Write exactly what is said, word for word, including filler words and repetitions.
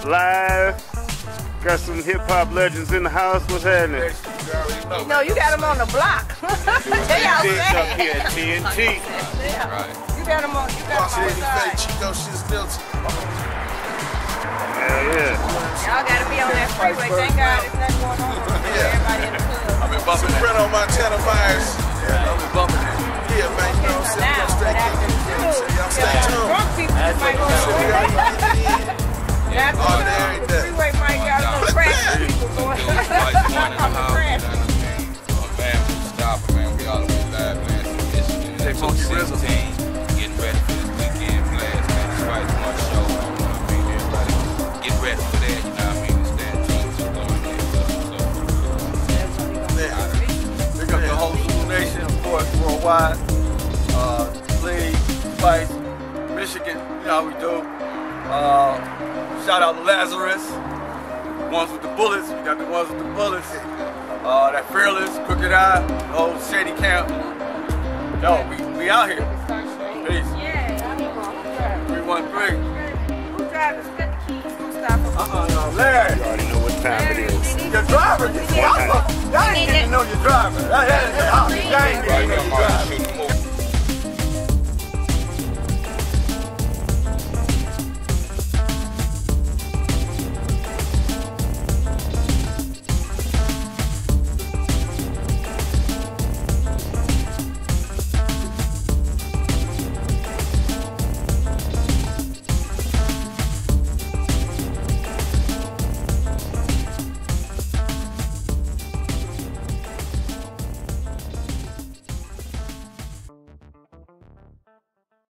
Live. Got some hip hop legends in the house. What's happening? You know, you got them on the block. They outside. Up here at T N T. Yeah. You got them on. You got them outside. Chico, she's still. Hell yeah. Y'all gotta be on that freeway. Thank God there's nothing going on. Everybody in the club. I've been bumping that. on Montana Myers. Yeah, I've been bumping that. Yeah, man, you know what I'm saying? Y'all stay Y'all stay tuned. Drunk people might go to That's all day, every the day. freeway might got a little crash people going. I'm a crash. Man, we all the way live, man. They funky rhythm. Getting ready for this weekend blast, man. It's twice one show. You know what I mean? Everybody get ready for that. You know what I mean? It's that team to go in there. So, pick up the whole Zulu Nation, of course, worldwide. Uh, Lee, Spice, Michigan. You know how we do. Uh, shout out to Lazarus. Ones with the bullets. We got the ones with the bullets. Uh, that Fearless, Crooked Eye, old Shady Camp. Yo, we, we out here. Peace. three one three. Who drives the keys? Who stops? Uh-uh, no, Larry. You already know what time it is. Your driver, you y'all ain't getting to know your driver. That, that, that, that, that,